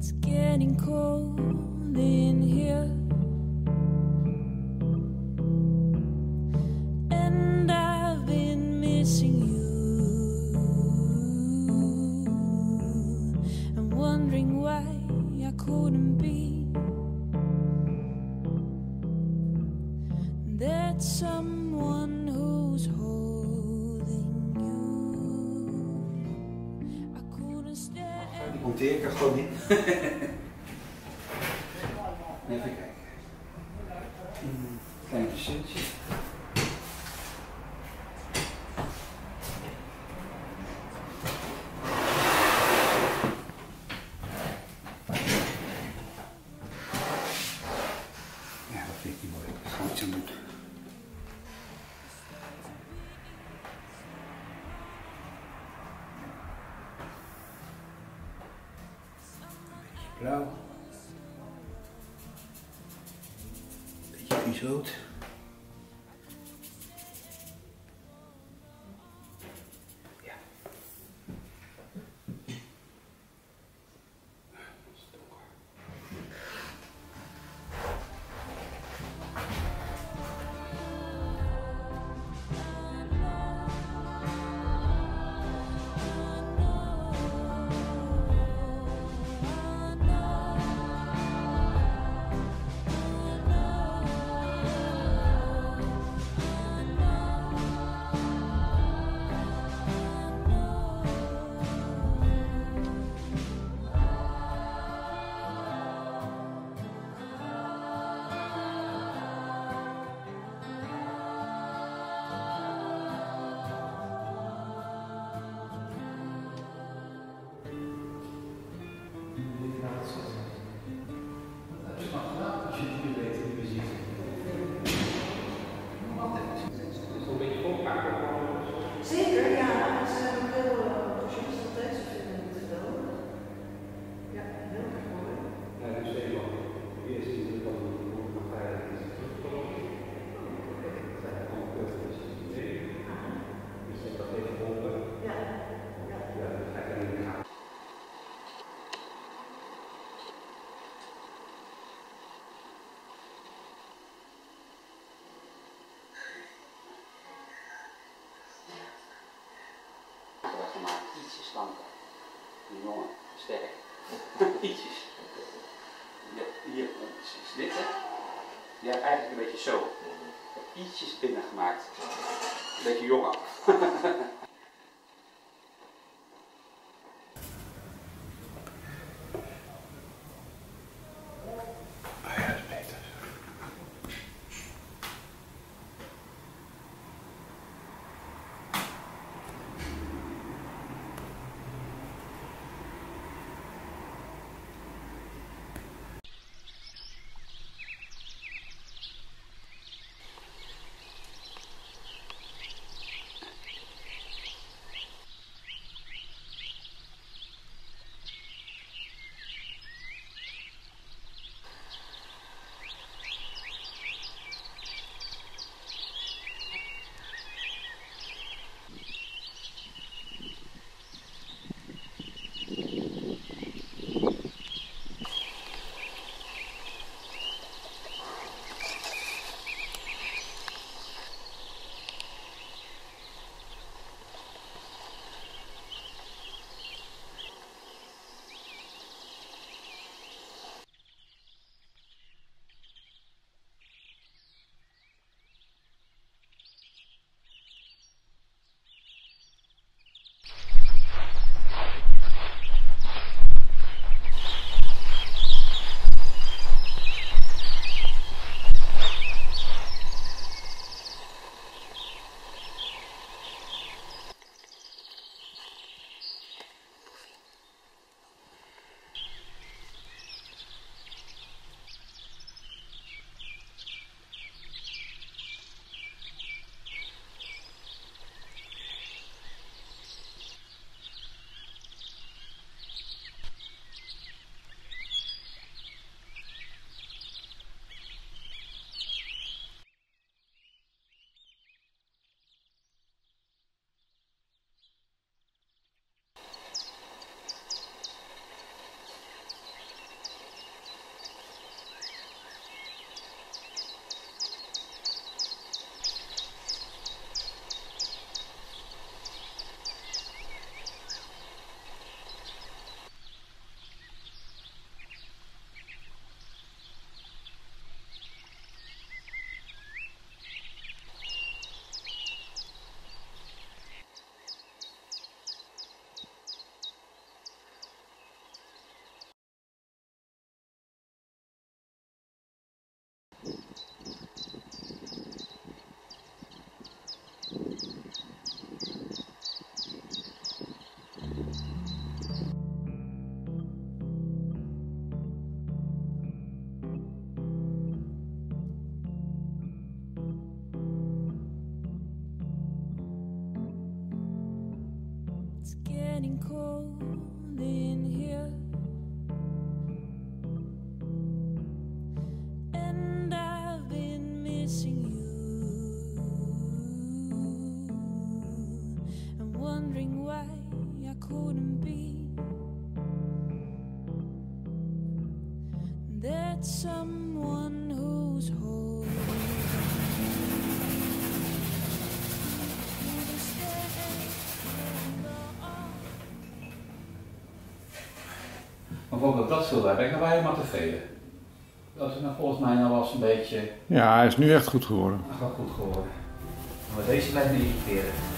It's getting cold in here, and I've been missing you, and wondering why I couldn't be that someone who's holding you. I couldn't stay. Die monteer ik er gewoon in. Even kijken. Klein pincetje. Ja, dat vind ik niet mooi. Dat gaan we iets aan doen. Blauw. Beetje viesrood. Ja. Dat is donker. Zeker, ja. Ze zijn ook heel enthousiast dat deze film wordt gedaan. Ja, heel erg mooi. Ja, dus even eerst is het dan nog veilig is teruggekomen. Dat zijn allemaal puntjes die mee. Dus dat heeft geholpen. Ja. Ja, dat ga ik dan niet gaan. Gemaakt, ietsje slanker. Die jongen, sterk. Ietsjes. Hier is dit, hè? Die had eigenlijk een beetje zo. Ietsjes binnen gemaakt. Een beetje jonger. getting cold in here, and I've been missing you and wondering why I couldn't be that someone who's holding Bijvoorbeeld dat schilderij, ben ik nou helemaal tevreden. Dat is nou volgens mij nou wel eens een beetje... Ja, hij is nu echt goed geworden. Goed geworden. Maar deze blijft me irriteren.